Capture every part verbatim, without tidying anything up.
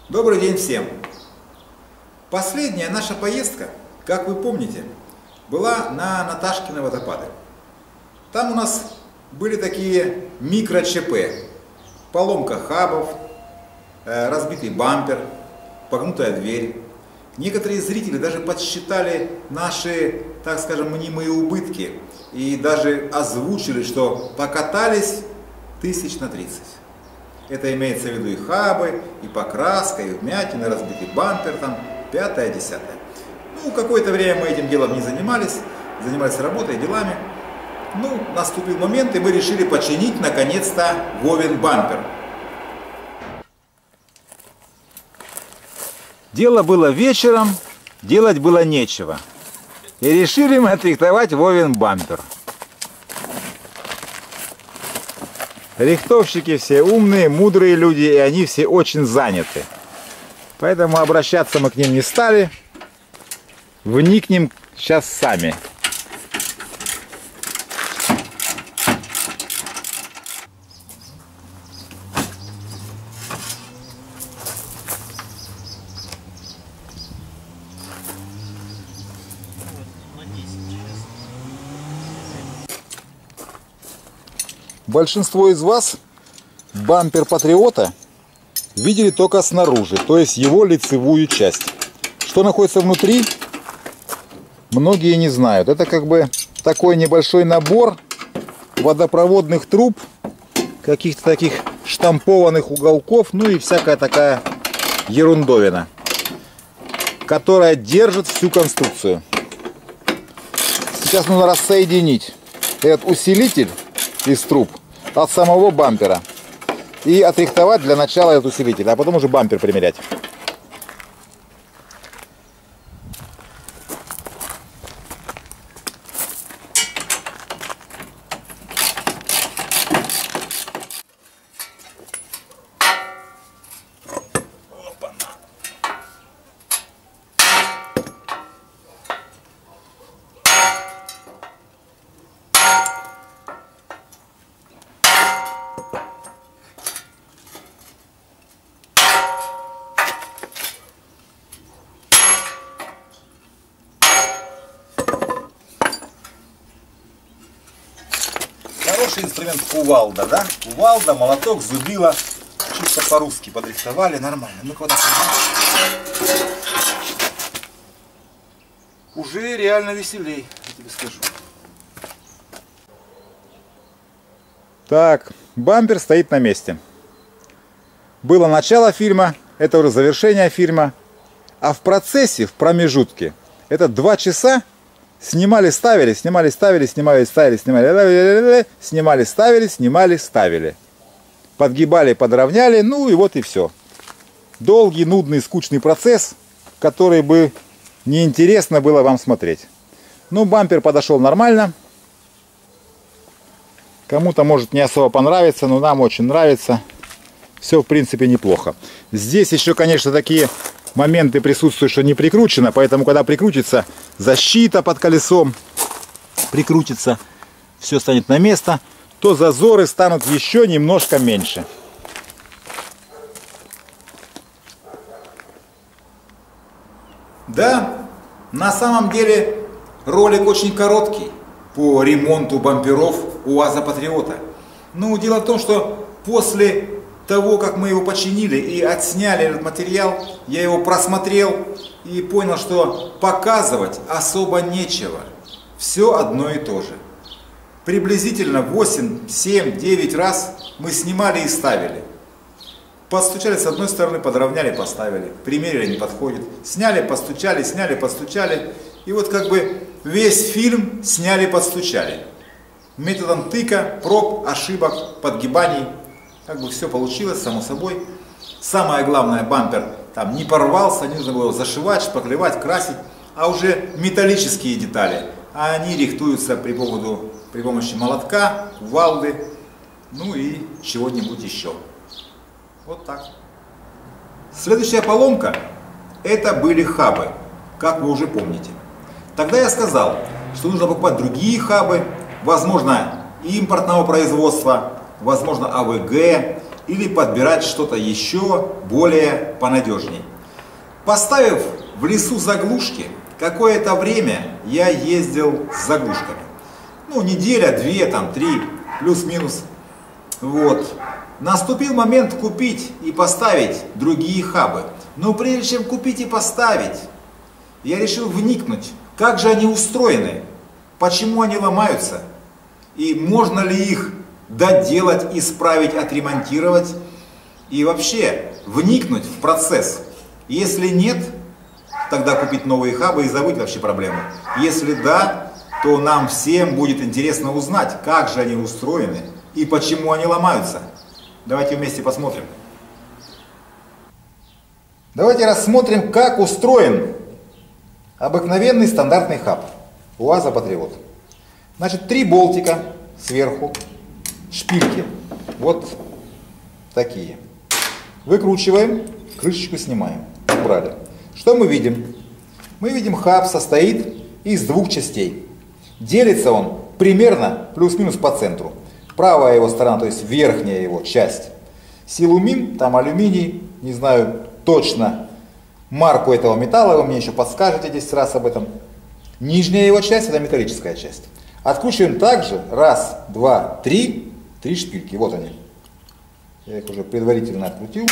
Добрый день всем! Последняя наша поездка, как вы помните, была на Наташкины водопады. Там у нас были такие микро-ЧП. Поломка хабов, разбитый бампер, погнутая дверь. Некоторые зрители даже подсчитали наши, так скажем, мнимые убытки и даже озвучили, что покатались тысяч на тридцать. Это имеется в виду и хабы, и покраска, и вмятины, разбитый бампер, там, пятое, десятое. Ну, какое-то время мы этим делом не занимались, занимались работой, делами. Ну, наступил момент, и мы решили починить, наконец-то, Вовин бампер. Дело было вечером, делать было нечего. И решили мы отрихтовать Вовин бампер. Рихтовщики все умные, мудрые люди, и они все очень заняты. Поэтому обращаться мы к ним не стали. Вникнем сейчас сами. Большинство из вас бампер Патриота видели только снаружи, то есть его лицевую часть. Что находится внутри, многие не знают. Это как бы такой небольшой набор водопроводных труб, каких-то таких штампованных уголков, ну и всякая такая ерундовина, которая держит всю конструкцию. Сейчас нужно рассоединить этот усилитель из труб от самого бампера и отрихтовать для начала этот усилитель, а потом уже бампер примерять. Хороший инструмент кувалда, да? Кувалда, молоток, зубило. Чисто по-русски подрихтовали, нормально. Ну-ка вот так. Уже реально веселей, я тебе скажу. Так, бампер стоит на месте. Было начало фильма, это уже завершение фильма. А в процессе, в промежутке, это два часа. Снимали, ставили, снимали, ставили, снимали, ставили, снимали, снимали, ставили, снимали, ставили. Подгибали, подровняли, ну и вот и все. Долгий, нудный, скучный процесс, который бы неинтересно было вам смотреть. Ну, бампер подошел нормально. Кому-то может не особо понравится, но нам очень нравится. Все, в принципе, неплохо. Здесь еще, конечно, такие моменты присутствуют, что не прикручено, поэтому, когда прикрутится защита под колесом, прикрутится, все станет на место, то зазоры станут еще немножко меньше. Да, на самом деле ролик очень короткий по ремонту бамперов УАЗа Патриота. Ну, дело в том, что после того, как мы его починили и отсняли этот материал, я его просмотрел и понял, что показывать особо нечего. Все одно и то же. Приблизительно восемь, семь, девять раз мы снимали и ставили. Постучали с одной стороны, подровняли, поставили. Примерили, не подходит. Сняли, постучали, сняли, постучали. И вот как бы весь фильм сняли, постучали. Методом тыка, проб, ошибок, подгибаний. Как бы все получилось, само собой. Самое главное, бампер там не порвался, не нужно было его зашивать, шпаклевать, красить. А уже металлические детали, они рихтуются при, поводу, при помощи молотка, кувалды, ну и чего-нибудь еще. Вот так. Следующая поломка, это были хабы, как вы уже помните. Тогда я сказал, что нужно покупать другие хабы, возможно, импортного производства, возможно, АВГ, или подбирать что-то еще более понадежней. Поставив в лесу заглушки, какое-то время я ездил с заглушками. Ну, неделя, две, там, три, плюс-минус. Вот. Наступил момент купить и поставить другие хабы. Но прежде чем купить и поставить, я решил вникнуть, как же они устроены, почему они ломаются, и можно ли их доделать, исправить, отремонтировать, и вообще вникнуть в процесс. Если нет, тогда купить новые хабы и забыть вообще проблему. Если да, то нам всем будет интересно узнать, как же они устроены и почему они ломаются. Давайте вместе посмотрим. Давайте рассмотрим, как устроен обыкновенный стандартный хаб УАЗа Патриот. Значит, три болтика сверху, шпильки, вот такие. Выкручиваем, крышечку снимаем, убрали. Что мы видим? Мы видим, хаб состоит из двух частей. Делится он примерно плюс-минус по центру. Правая его сторона, то есть верхняя его часть, силумин, там алюминий, не знаю точно марку этого металла, вы мне еще подскажете десять раз об этом. Нижняя его часть — это металлическая часть. Откручиваем также раз, два, три, три шпильки. Вот они. Я их уже предварительно открутил.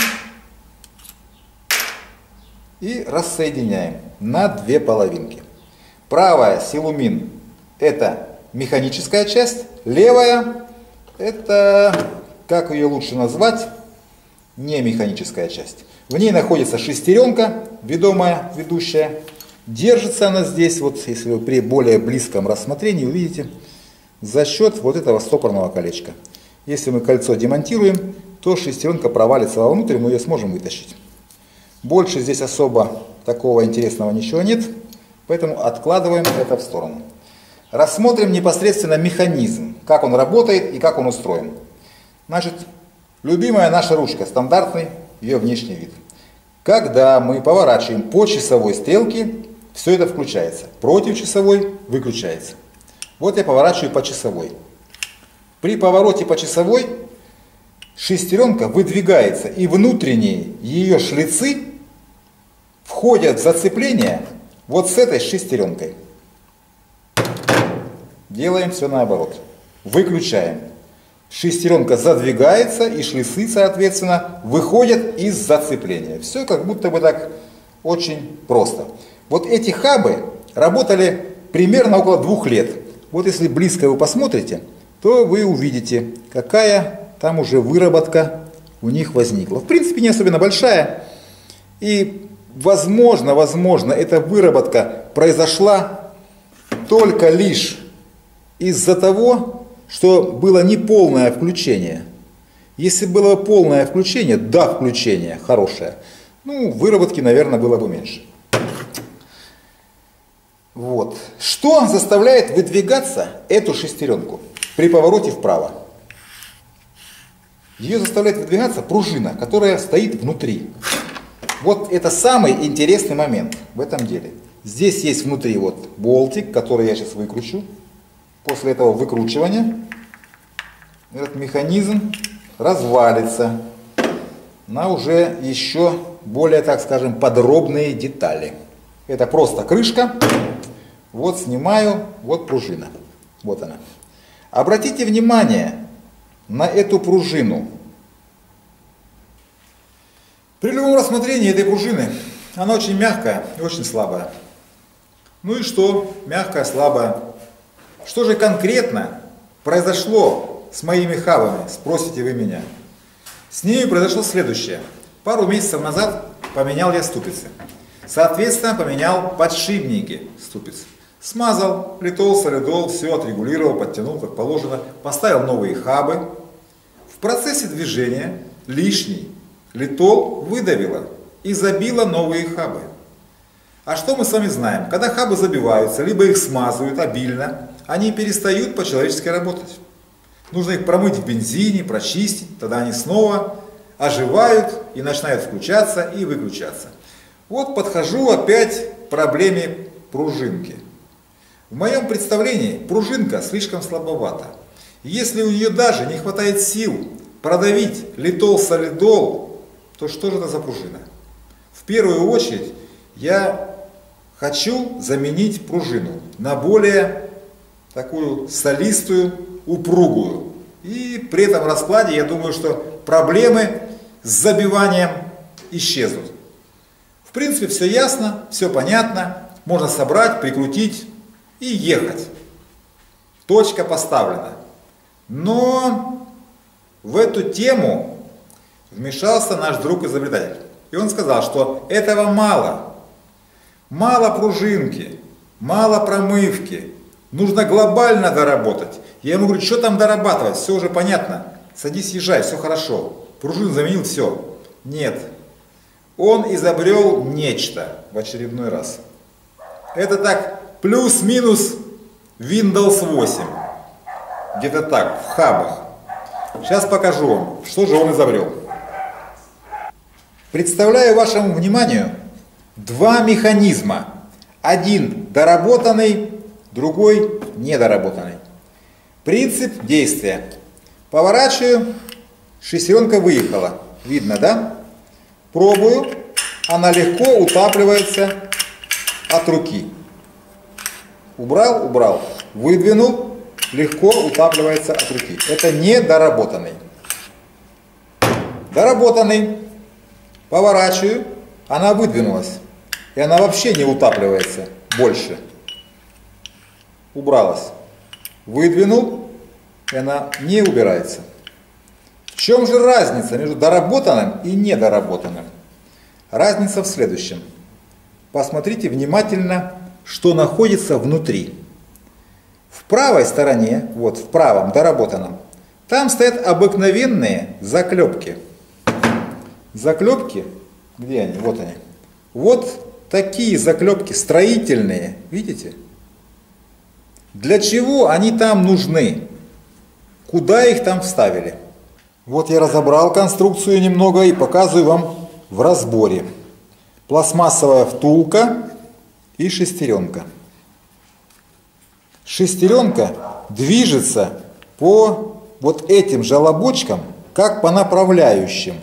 И рассоединяем на две половинки. Правая силумин — это механическая часть, левая — это, как ее лучше назвать, не механическая часть. В ней находится шестеренка, ведомая, ведущая. Держится она здесь, вот если вы при более близком рассмотрении увидите, за счет вот этого стопорного колечка. Если мы кольцо демонтируем, то шестеренка провалится вовнутрь, мы ее сможем вытащить. Больше здесь особо такого интересного ничего нет, поэтому откладываем это в сторону. Рассмотрим непосредственно механизм, как он работает и как он устроен. Значит, любимая наша ручка, стандартный ее внешний вид. Когда мы поворачиваем по часовой стрелке, все это включается. Против часовой выключается. Вот я поворачиваю по часовой. При повороте по часовой шестеренка выдвигается, и внутренние ее шлицы входят в зацепление вот с этой шестеренкой. Делаем все наоборот. Выключаем. Шестеренка задвигается, и шлицы, соответственно, выходят из зацепления. Все как будто бы так очень просто. Вот эти хабы работали примерно около двух лет. Вот если близко вы посмотрите, то вы увидите, какая там уже выработка у них возникла. В принципе, не особенно большая. И возможно, возможно, эта выработка произошла только лишь из-за того, что было неполное включение. Если было полное включение, да, включение хорошее, ну, выработки, наверное, было бы меньше. Вот. Что заставляет выдвигаться эту шестеренку при повороте вправо? Ее заставляет выдвигаться пружина, которая стоит внутри. Вот это самый интересный момент в этом деле. Здесь есть внутри вот болтик, который я сейчас выкручу. После этого выкручивания этот механизм развалится на уже еще более, так скажем, подробные детали. Это просто крышка. Вот снимаю, вот пружина. Вот она. Обратите внимание на эту пружину. При любом рассмотрении этой пружины она очень мягкая и очень слабая. Ну и что? Мягкая, слабая. Что же конкретно произошло с моими хабами, спросите вы меня. С ними произошло следующее. Пару месяцев назад поменял я ступицы. Соответственно, поменял подшипники ступиц. Смазал, литол, солидол, все отрегулировал, подтянул как положено, поставил новые хабы. В процессе движения лишний литол выдавило и забило новые хабы. А что мы с вами знаем? Когда хабы забиваются, либо их смазывают обильно, они перестают по-человечески работать. Нужно их промыть в бензине, прочистить, тогда они снова оживают и начинают включаться и выключаться. Вот подхожу опять к проблеме пружинки. В моем представлении пружинка слишком слабовата. Если у нее даже не хватает сил продавить литол-солидол, то что же это за пружина? В первую очередь я хочу заменить пружину на более такую солистую, упругую. И при этом раскладе я думаю, что проблемы с забиванием исчезнут. В принципе, все ясно, все понятно. Можно собрать, прикрутить и ехать. Точка поставлена. Но в эту тему вмешался наш друг-изобретатель. И он сказал, что этого мало. Мало пружинки, мало промывки. Нужно глобально доработать. Я ему говорю, что там дорабатывать? Все уже понятно. Садись, езжай, все хорошо. Пружину заменил, все. Нет. Он изобрел нечто в очередной раз. Это так, плюс-минус Windows восемь. Где-то так, в хабах. Сейчас покажу вам, что же он изобрел. Представляю вашему вниманию два механизма. Один доработанный, другой недоработанный. Принцип действия. Поворачиваю, шестеренка выехала. Видно, да? Пробую, она легко утапливается от руки. Убрал, убрал. Выдвинул, легко утапливается от руки. Это недоработанный. Доработанный. Поворачиваю, она выдвинулась. И она вообще не утапливается больше. Убралась. Выдвинул, и она не убирается. В чем же разница между доработанным и недоработанным? Разница в следующем. Посмотрите внимательно, что находится внутри. В правой стороне, вот в правом доработанном, там стоят обыкновенные заклепки. Заклепки, где они? Вот они. Вот такие заклепки строительные, видите? Для чего они там нужны? Куда их там вставили? Вот я разобрал конструкцию немного и показываю вам в разборе. Пластмассовая втулка и шестеренка. Шестеренка движется по вот этим же лобочкам, как по направляющим.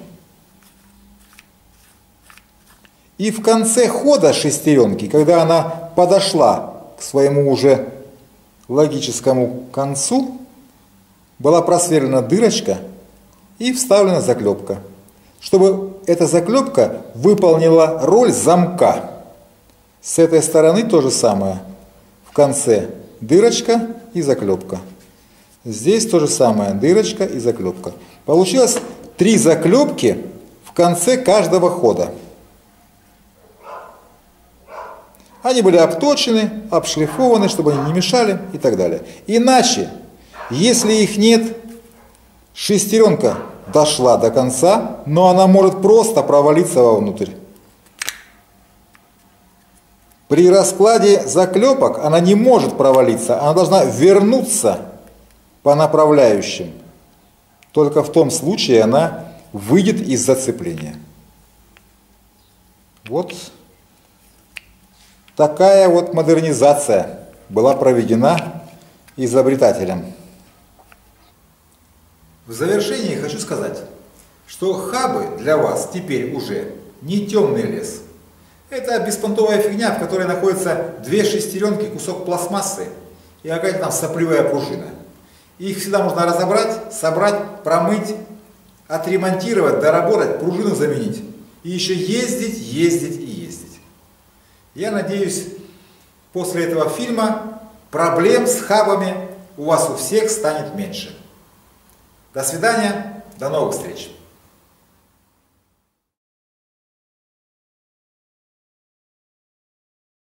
И в конце хода шестеренки, когда она подошла к своему уже логическому концу, была просверлена дырочка и вставлена заклепка, чтобы эта заклепка выполнила роль замка. С этой стороны то же самое. В конце дырочка и заклепка. Здесь то же самое, дырочка и заклепка. Получилось три заклепки в конце каждого хода. Они были обточены, обшлифованы, чтобы они не мешали и так далее. Иначе, если их нет, шестеренка дошла до конца, но она может просто провалиться вовнутрь. При раскладе заклепок она не может провалиться, она должна вернуться по направляющим. Только в том случае она выйдет из зацепления. Вот такая вот модернизация была проведена изобретателем. В завершении хочу сказать, что хабы для вас теперь уже не темный лес. Это беспонтовая фигня, в которой находятся две шестеренки, кусок пластмассы и какая-то там сопливая пружина. Их всегда можно разобрать, собрать, промыть, отремонтировать, доработать, пружину заменить. И еще ездить, ездить и ездить. Я надеюсь, после этого фильма проблем с хабами у вас у всех станет меньше. До свидания, до новых встреч!